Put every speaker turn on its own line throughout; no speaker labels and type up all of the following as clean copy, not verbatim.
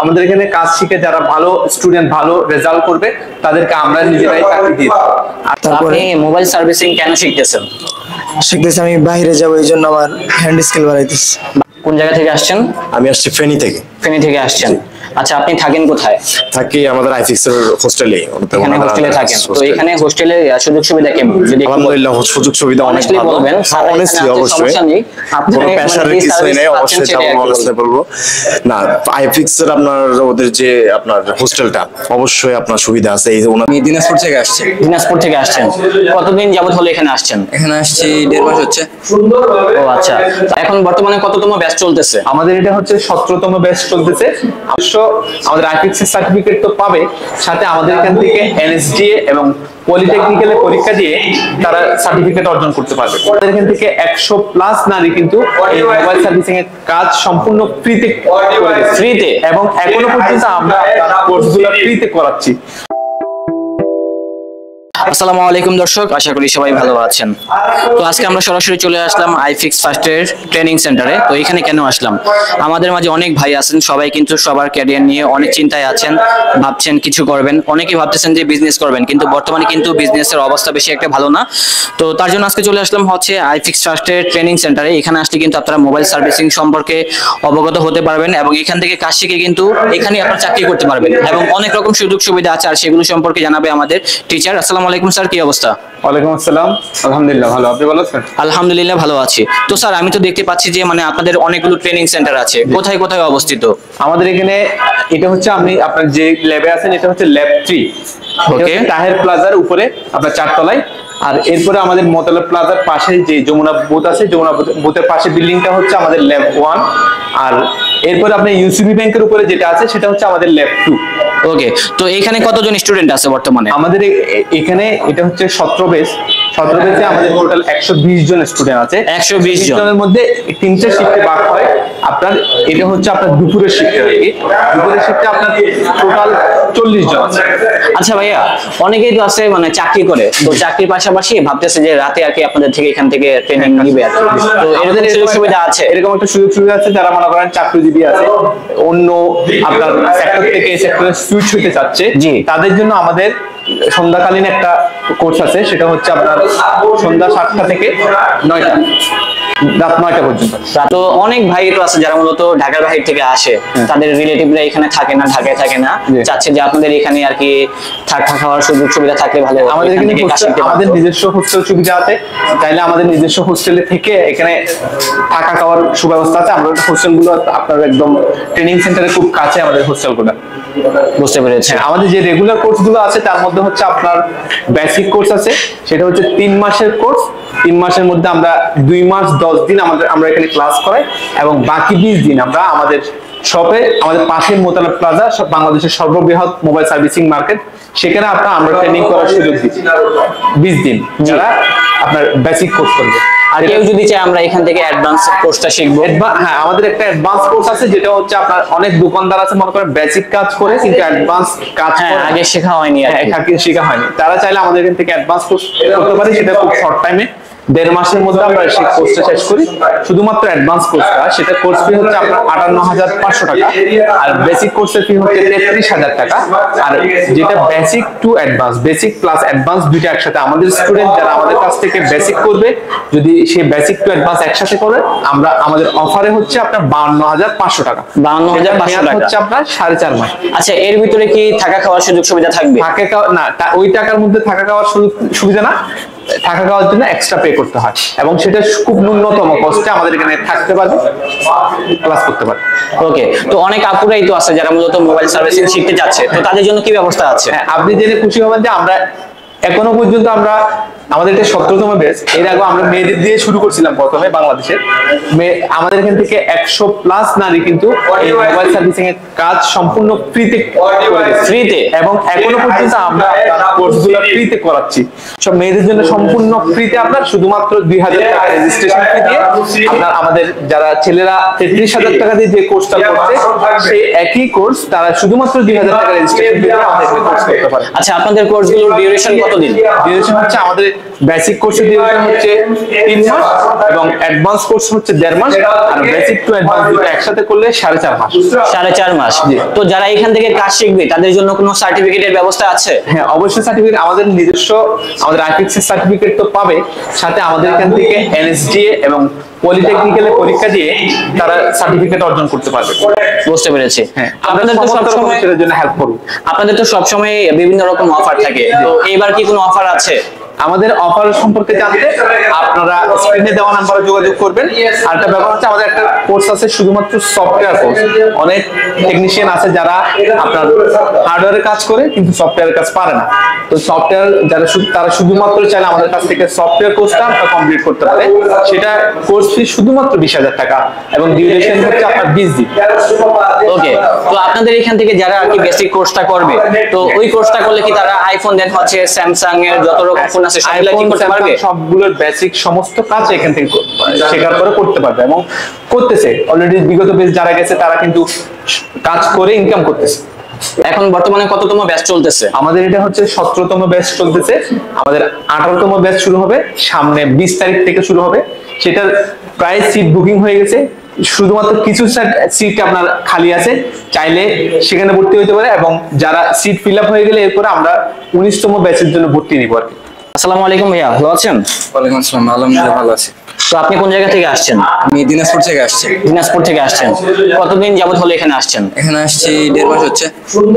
আমাদের এখানে কাজ শিখে যারা ভালো স্টুডেন্ট, ভালো রেজাল্ট করবে তাদেরকে আমরা নিজেরাই চাকরি দিই।
আপনি মোবাইল সার্ভিসিং কেন শিখতেছেন?
শিখতেছি আমি বাইরে যাবো, এই জন্য আমার হ্যান্ড স্কিল বাড়াইতেছি।
কোন জায়গা থেকে আসছেন?
আমি আসছি ফেনী থেকে।
ফেনী থেকে আসছেন। আচ্ছা, আপনি থাকেন কোথায়?
থাকি আমাদের আইফিক্স এর হোস্টেলে।
এখানে হোস্টেলে থাকেন? তো এখানে হোস্টেলে সুযোগ সুবিধা কেমন? যদি
আলহামদুলিল্লাহ সুযোগ সুবিধা অনেক ভালো।
বলবেন
অনেস্টলি অবশ্যই কোনো প্রেশারের কিছু নেই, অবশ্যই যাবো অনেস্টলি বলবো না। আইফিক্স এর আপনার ওদের যে আপনার হোস্টেলটা অবশ্যই আপনার সুবিধা আছে। এই
আমি দিনাজপুর থেকে আসছি।
দিনাজপুর থেকে আসছেন? কতদিন যাবত হলো এখানে আসছেন?
এখানে আসছি 1.5 মাস হচ্ছে।
ও আচ্ছা, এখন বর্তমানে কততম ব্যাচ চলতেছে?
আমাদের এটা হচ্ছে 17তম ব্যাচ চলতেছে। অবশ্য আমাদের আইফিক্স এর সার্টিফিকেট তো পাবে, সাথে আমাদের এখান থেকে এনএসডিএ এবং পলিটেকনিক্যালে পরীক্ষা দিয়ে তারা সার্টিফিকেট অর্জন করতে পারবে। আমাদের এখান থেকে 100+ নারী কিন্তু এই মোবাইল সার্ভিসিং এর কাজ সম্পূর্ণ ফ্রিতে
ফ্রিতে,
এবং এখনো পর্যন্ত আমরা কোর্সগুলো ফ্রিতে করাচ্ছি।
আসসালামু আলাইকুম দর্শক, আশা করি সবাই ভালো আছেন। তো আজকে আমরা সরাসরি চলে আসলাম আইফিক্স ফার্স্টের ট্রেনিং সেন্টারে। তো এখানে কেন আসলাম? আমাদের মাঝে অনেক ভাই আছেন, সবাই কিন্তু সবার ক্যারিয়ার নিয়ে অনেক চিন্তায় আছেন, ভাবছেন কিছু করবেন, অনেকেই ভাবতেছেন যে বিজনেস করবেন, কিন্তু বর্তমানে কিন্তু বিজনেসের অবস্থা বেশি একটা ভালো না। তো তার জন্য আজকে চলে আসলাম হচ্ছে আইফিক্স ফার্স্টের ট্রেনিং সেন্টারে। এখানে আসলে কিন্তু আপনারা মোবাইল সার্ভিসিং সম্পর্কে অবগত হতে পারবেন এবং এখান থেকে কাজ শিখে কিন্তু এখানে আপনারা চাকরি করতে পারবেন এবং অনেক রকম সুযোগ সুবিধা আছে, আর সেগুলো সম্পর্কে জানাবে আমাদের টিচার। আসসালামু আলাইকুম স্যার, কি অবস্থা?
ওয়ালাইকুম আসসালাম, আলহামদুলিল্লাহ ভালো। আপনি ভালো আছেন?
আলহামদুলিল্লাহ ভালো আছি। তো স্যার, আমি তো দেখতে পাচ্ছি যে মানে আপনাদের অনেকগুলো ট্রেনিং সেন্টার আছে, কোথায় কোথায় অবস্থিত?
আমাদের এখানে এটা হচ্ছে আপনি আপনার যে ল্যাবে আছেন এটা হচ্ছে ল্যাব 3। ওকে, তাহের প্লাজার উপরে আপনার 4 তলায়। আর এরপরে আমাদের মোতালা প্লাজার পাশে যে যমুনা বুথ আছে, যমুনা বুথের পাশে বিল্ডিংটা হচ্ছে আমাদের ল্যাব 1। আর এরপরে আপনি ইউসিবি ব্যাংকের উপরে যেটা আছে সেটা হচ্ছে আমাদের ল্যাব 2।
ওকে, তো এখানে কতজন স্টুডেন্ট আছে বর্তমানে?
আমাদের এখানে এটা হচ্ছে 17 বেস। 17 বেসে আমাদের টোটাল 120 জন স্টুডেন্ট আছে।
120
জনের মধ্যে 3টে শিফটে ভাগ হয়। আপনার এটা হচ্ছে আপনার দুপুরের শিফটে আর কি। দুপুরের শিফটে আপনার টোটাল 40 জন আছে।
আচ্ছা ভাইয়া, অনেকেই তো আছে মানে চাকরি করে, তো চাকরির পাশাপাশি ভাবতেছে যে রাতে আর কি আপনাদের থেকে এখান থেকে ট্রেনিং নিবে আর কি। তো এরকম সুযোগ সুবিধা আছে?
এরকম একটা সুযোগ সুবিধা আছে, যারা মনে করেন চাকরিজীবী আছে, অন্য আপনার সেক্টর থেকে এই সেক্টরে সুইচ হতে চাচ্ছে, তাদের জন্য আমাদের সন্ধ্যাকালীন একটা কোর্স আছে। সেটা হচ্ছে আপনার সন্ধ্যা 7টা থেকে 9টা, রাত 9টা পর্যন্ত।
তো অনেক ভাই তো আছে যারা মূলত ঢাকার বাহির থেকে আসে, তাদের রিলেটিভরা এখানে থাকে না, ঢাকায় থাকে না, চাচ্ছে যে আপনাদের এখানে আর কি থাকা খাওয়ার সুযোগ সুবিধা থাকলে ভালো।
আমাদের এখানে আমাদের নিজস্ব হোস্টেল সুবিধা আছে, চাইলে আমাদের নিজস্ব হোস্টেলে থেকে এখানে থাকা খাওয়ার সুব্যবস্থা আছে। আমাদের হোস্টেলগুলো আপনার একদম ট্রেনিং সেন্টারের খুব কাছে আমাদের হোস্টেলগুলো।
বুঝতে পেরেছি।
আমাদের যে রেগুলার কোর্সগুলো আছে তার মধ্যে হচ্ছে আপনার বেসিক কোর্স আছে, সেটা হচ্ছে 3 মাসের কোর্স। 3 মাসের মধ্যে আমরা 2 মাস 10 দিন আমরা এখানে ক্লাস করাই এবং বাকি 20 দিন আমরা আমাদের শপে, আমাদের পাশের মোতালা প্লাজা, বাংলাদেশের সর্ববৃহৎ মোবাইল সার্ভিসিং মার্কেট, সেখানে আমরা ট্রেনিং করার সুযোগ দিই 20 দিন, যারা আপনার বেসিক কোর্স করবে।
আর কেউ যদি চায় আমরা এখান থেকে অ্যাডভান্স কোর্সটা শিখবো?
হ্যাঁ, আমাদের একটা অ্যাডভান্স কোর্স আছে, যেটা হচ্ছে আপনার অনেক দোকানদার আছে মনে করেন বেসিক কাজ করে কিন্তু অ্যাডভান্স কাজ
আগে শেখা হয়নি,
শেখা হয়নি, তারা চাইলে আমাদের এখান থেকে অ্যাডভান্স কোর্স করতে পারে। সেটা খুব শর্ট টাইমে 1.5 মাসের মধ্যে আমরা সেই কোর্সটা শেষ করি। শুধুমাত্র অ্যাডভান্স কোর্সটা, সেটা কোর্স ফি হচ্ছে আপনার 58,500 টাকা, আর বেসিক কোর্সের ফি হচ্ছে 33,000 টাকা। আর যেটা basic to advance, basic plus advance দুইটা একসাথে, আমাদের স্টুডেন্ট যারা আমাদের কাছ থেকে বেসিক করবে, যদি সে বেসিক টু অ্যাডভান্স একসাথে করে, আমরা আমাদের অফারে হচ্ছে আপনার 52,500 টাকা।
52,500 টাকা
হচ্ছে আপনার 4.5 মাস।
আচ্ছা, এর ভিতরে কি থাকা খাওয়ার সুযোগ সুবিধা থাকবে?
না, ওই টাকার মধ্যে থাকা খাওয়ার সুবিধা না, থাকা খাওয়ার জন্য এক্সট্রা পে করতে হয় এবং সেটা খুব ন্যূনতম কষ্টে আমাদের এখানে থাকতে পারবে, ক্লাস করতে পারবে।
ওকে, তো অনেক আপুরাই তো আছে যারা মূলত মোবাইল সার্ভিসিং শিখতে যাচ্ছে, তো তাদের জন্য কি ব্যবস্থা আছে?
আপনি জেনে খুশি হবেন যে আমরা এখনো পর্যন্ত আমাদের এটা 17তম ব্যাচ। এর আগে আমরা মেয়েদের দিয়ে শুরু করছিলাম প্রথমে বাংলাদেশের। আমাদের এখান থেকে 100+ নারী কিন্তু এই মোবাইল সার্ভিসিং এর কাজ সম্পূর্ণ ফ্রিতে এবং এখনো পর্যন্ত আমরা কোর্সগুলো ফ্রিতে করাচ্ছি। সব মেয়েদের জন্য সম্পূর্ণ ফ্রিতে, আপনার শুধুমাত্র 2,000 টাকা রেজিস্ট্রেশন ফি দিয়ে আপনার আমাদের যারা ছেলেরা 33,000 টাকা দিয়ে যে কোর্সটা করছে, সেই একই কোর্স তারা শুধুমাত্র 2,000 টাকা রেজিস্ট্রেশন ফি দিয়ে আমাদের কোর্স করতে পারে।
আচ্ছা, আপনাদের কোর্সগুলোর ডিউরেশন কতদিন?
ডিউরেশন হচ্ছে আমাদের বেসিক কোর্সের ডিউরেশন হচ্ছে 3 মাস এবং অ্যাডভান্স কোর্স হচ্ছে 1.5 মাস, আর বেসিক টু অ্যাডভান্স দুটো একসাথে করলে 4.5 মাস।
4.5 মাস। তো যারা এখান থেকে কাজ শিখবে তাদের জন্য কোনো সার্টিফিকেটের ব্যবস্থা আছে?
হ্যাঁ, অবশ্যই সার্টিফিকেট, আমাদের নিজস্ব আমাদের আইফিক্স এর সার্টিফিকেট তো পাবে, সাথে আমাদের এখান থেকে এনএসডিএ এবং পলিটেকনিক্যালে পরীক্ষা দিয়ে তারা সার্টিফিকেট অর্জন করতে পারবে।
বুঝতে পেরেছি।
হ্যাঁ,
আপনাদের তো সবসময়
এর জন্য হেল্প করব।
আপনাদের তো সবসময় বিভিন্ন রকম অফার থাকে, তো এইবার কি কোনো অফার আছে?
আমাদের অফার সম্পর্কে জানতে আপনারা স্ক্রিনে দেওয়া নাম্বারে যোগাযোগ করবেন। আর একটা ব্যাপার হচ্ছে, আমাদের একটা কোর্স আছে শুধুমাত্র সফটওয়্যার কোর্স। অনেক টেকনিশিয়ান আছে যারা আপনার হার্ডওয়্যারের কাজ করে কিন্তু সফটওয়্যারের কাজ পারে না, তো সফটওয়্যার যারা তারা শুধুমাত্র চাইলে আমাদের কাছ থেকে সফটওয়্যার কোর্সটা কমপ্লিট করতে পারে। সেটা কোর্স ফি শুধুমাত্র 20,000 টাকা এবং ডিউরেশন হচ্ছে আপনার 20 দিন।
ওকে, তো আপনাদের এখান থেকে যারা আর কি বেসিক কোর্সটা করবে, তো ওই কোর্সটা করলে কি তারা আইফোন দেন হচ্ছে স্যামসাং এর যত রকম ফোন আছে সেগুলো কি করতে পারবে?
সবগুলোর বেসিক সমস্ত কাজ এখান থেকে শেখার পরে করতে পারবে এবং করতেছে। অলরেডি বিগত বেচ যারা গেছে তারা কিন্তু কাজ করে ইনকাম করতেছে।
এখন বর্তমানে কততম ব্যাচ চলতেছে?
আমাদের এটা হচ্ছে 17তম ব্যাচ চলতেছে। আমাদের 18তম ব্যাচ শুরু হবে সামনে 20 তারিখ থেকে শুরু হবে। সেটার প্রায় সিট বুকিং হয়ে গেছে, শুধুমাত্র কিছু সিট আপনার খালি আছে, চাইলে সেখানে ভর্তি হতে পারে। এবং যারা সিট ফিল আপ হয়ে গেলে এরপরে আমরা 19তম ব্যাচের জন্য ভর্তি নিব আর কি।
আসসালামু আলাইকুম ভাইয়া, ভালো আছেন?
ওয়ালাইকুম আসসালাম, আলহামদুলিল্লাহ ভালো আছি।
তো আপনি কোন জায়গা থেকে আসছেন?
আমি দিনাজপুর থেকে আসছি।
দিনাজপুর থেকে আসছেন, কতদিন যাবত হলো এখানে আসছেন?
এখানে আসছি 1.5 মাস হচ্ছে।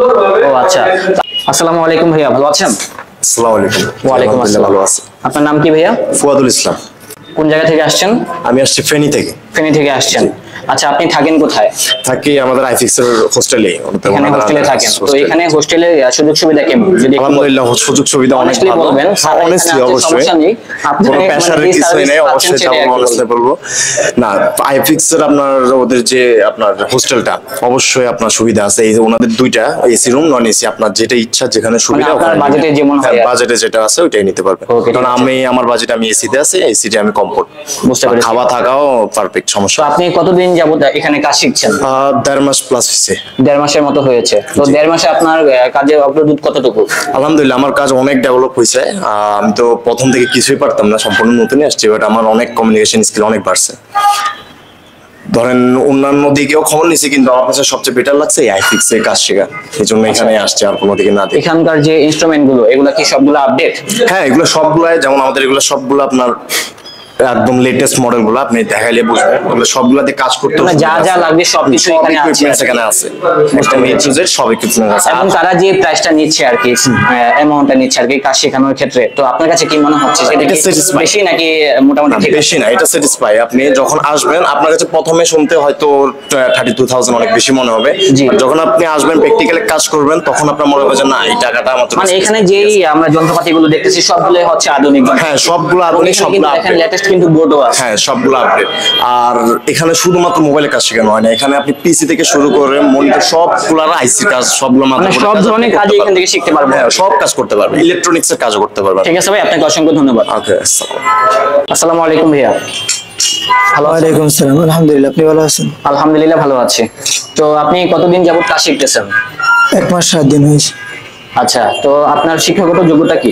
ও আচ্ছা। আসসালামু আলাইকুম ভাইয়া, ভালো আছেন?
আসসালামু আলাইকুম।
ওয়ালাইকুম আসসালাম।
ভালো আছি।
আপনার নাম কি ভাইয়া?
ফুয়াদুল ইসলাম।
কোন জায়গা থেকে আসছেন?
আমি আসছি ফেনী থেকে।
ফেনী থেকে আসছেন। আচ্ছা, আপনি থাকেন কোথায়?
থাকি আমাদের আইফিক্স এর হোস্টেলে।
এখানে হোস্টেলে থাকেন, তো এখানে হোস্টেলে সুযোগ সুবিধা কেমন? যদি একটু
আলহামদুলিল্লাহ সুযোগ সুবিধা অনেক
honestly
ভালো।
বলবেন,
অনেস্টলি অবশ্যই
সমস্যা নেই। আপনার
কোনো
মানে
প্রেশারের
যে
কিছুই
service
নেই,
পাচ্ছেন
অবশ্যই
সেটা
যাবো
একটু
অনেস্টলি বলবো। না, আইফিক্স এর আপনার ওদের যে আপনার হোস্টেলটা অবশ্যই আপনার সুবিধা আছে। এই যে ওনাদের দুইটা এসি রুম, নন এসি, আপনার যেটা ইচ্ছা যেখানে সুবিধা
আপনার
ওখানে
বাজেটে যেমন হয় আর কি।
বাজেটে যেটা আছে ওইটাই নিতে পারবেন।
Okay,
কারণ
ঠিক আছে।
আমি আমার বাজেট আমি এসিতে আছে, এসিতে আমি কমফোর্ট।
বুঝতে পেরেছি।
খাওয়া থাকাও পারফেক্ট, সমস্যা
তো আপনি কতদিন যাবত এখানে কাজ শিখছেন?
1.5 মাস প্লাস হয়েছে।
1.5 মাসের মতো হয়েছে। তো 1.5 মাসে আপনার কাজের অগ্রদূত কতটুকু?
আলহামদুলিল্লাহ আমার কাজ অনেক ডেভেলপ হয়েছে। আমি তো প্রথম থেকে কিছুই পারতাম না, সম্পূর্ণ নতুনই আসছি, বাট আমার অনেক কমিউনিকেশন স্কিল অনেক বাড়ছে। ধরেন অন্যান্য দিকেও খবর নিছি, কিন্তু আমার কাছে সবচেয়ে বেটার লাগছে এই আইফিক্স এর কাজ শেখা। এই জন্য এখানে আসছে, আর কোনো দিকে না দেখি।
এখানকার যে ইনস্ট্রুমেন্ট গুলো, এগুলা কি সবগুলো আপডেট?
হ্যাঁ, এগুলো সবগুলাই যেমন আমাদের এগুলো সবগুলো আপনার একদম লেটেস্ট মডেল গুলো, আপনি দেখাইলে বুঝবেন। এগুলো সবগুলাতে কাজ করতে
মানে যা যা লাগবে সবকিছু এখানে আছে।
এখানে আছে, একটা মেট্রোজের সব ইকুইপমেন্ট আছে।
এবং তারা যে প্রাইসটা নিচ্ছে আর কি, অ্যামাউন্টটা নিচ্ছে আর কি কাজ শেখানোর ক্ষেত্রে, তো আপনার কাছে কি মনে হচ্ছে এটা কি
satisfy।
বেশি নাকি মোটামুটি ঠিক আছে?
বেশি না, এটা স্যাটিসফাই। আপনি যখন আসবেন আপনার কাছে প্রথমে শুনতে হয়তো 32,000 অনেক বেশি মনে হবে।
জি।
যখন আপনি আসবেন প্র্যাকটিক্যালি কাজ করবেন তখন আপনার মনে হবে যে না, এই টাকাটা আমার তো
মানে এখানে যেই আমরা যন্ত্রপাতিগুলো দেখতেছি সবগুলো হচ্ছে আধুনিক।
হ্যাঁ, সবগুলো আধুনিক, সবগুলো
এখানে
আপডেট।
লেটেস্ট কিন্তু বোর্ডও আছে।
হ্যাঁ, সবগুলো আপডেট। আর এখানে শুধুমাত্র মোবাইলে কাজ শেখানো হয় না, এখানে আপনি পিসি থেকে শুরু করে মনিটর সবগুলো আইসি কাজ সবগুলো
মানে সব ধরনের কাজ এখান থেকে শিখতে পারবো।
হ্যাঁ, সব কাজ করতে পারবেন, ইলেকট্রনিক্স এর কাজও করতে পারবেন।
ঠিক আছে ভাই, আপনাকে অসংখ্য ধন্যবাদ।
ওকে,
আসসালামু আলাইকুম ভাইয়া, ভালো আছেন?
ওয়ালাইকুম আসসালাম, আলহামদুলিল্লাহ। আপনি ভালো আছেন?
আলহামদুলিল্লাহ ভালো আছি। তো আপনি কতদিন যাবত কাজ শিখতেছেন?
1 মাস 7 দিন হয়েছে।
আচ্ছা, তো আপনার শিক্ষাগত যোগ্যতা কি?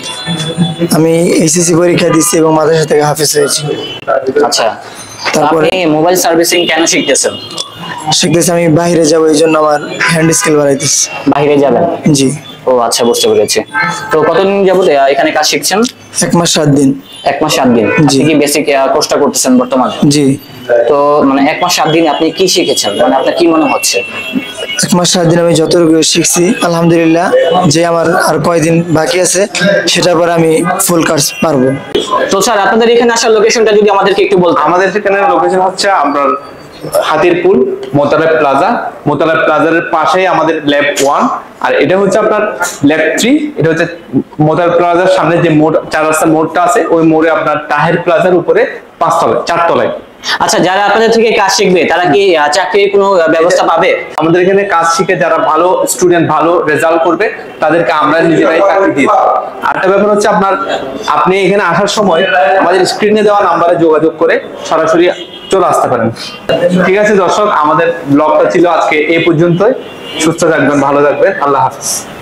আমি এইচএসসি পরীক্ষা দিচ্ছি এবং মাদ্রাসা থেকে হাফেজ হয়েছি।
আচ্ছা, তো
তারপরে-
আপনি মোবাইল সার্ভিসিং কেন শিখতেছেন?
শিখতেছি, আমি বাইরে যাবো এই জন্য আমার হ্যান্ড স্কিল বাড়াইতেছি।
বাইরে যাবেন?
জি।
ও আচ্ছা, বুঝতে পেরেছি। তো কতদিন যাবত এখানে কাজ শিখছেন?
1 মাস 7 দিন।
1 মাস 7 দিন।
জি।
আপনি কি বেসিক কোর্সটা করতেছেন বর্তমানে?
জি।
তো মানে 1 মাস 7 দিন আপনি কি শিখেছেন, মানে আপনার কি মনে হচ্ছে?
1 মাস 7 দিন আমি যতটুকু শিখছি আলহামদুলিল্লাহ, যে আমার আর কয়দিন বাকি আছে সেটার পর আমি ফুল কোর্স পারবো।
তো স্যার, আপনাদের এখানে আসার লোকেশনটা যদি আমাদেরকে একটু বলতেন।
আমাদের সেখানে লোকেশন হচ্ছে আপনার হাতিরপুল মোতালেব প্লাজা। মোতালেব প্লাজার পাশেই আমাদের ল্যাব 1, আর এটা হচ্ছে আপনার ল্যাব 3। এটা হচ্ছে মোতালেব প্লাজার সামনে যে মোড়, 4 রাস্তার মোড়টা আছে, ওই মোড়ে আপনার তাহের প্লাজার উপরে 5 তলায় 4 তলায়।
আচ্ছা, যারা আপনাদের থেকে কাজ শিখবে তারা কি চাকরির কোনো ব্যবস্থা পাবে?
আমাদের এখানে কাজ শিখে যারা ভালো স্টুডেন্ট, ভালো রেজাল্ট করবে তাদেরকে আমরা নিজেরাই চাকরি দিয়ে দেব। আরেকটা ব্যাপার হচ্ছে আপনি এখানে আসার সময় আমাদের স্ক্রিনে দেওয়া নাম্বারে যোগাযোগ করে সরাসরি চলে আসতে পারেন। ঠিক আছে দর্শক, আমাদের ব্লগটা ছিল আজকে এই পর্যন্তই। সুস্থ থাকবেন, ভালো থাকবেন, আল্লাহ হাফেজ।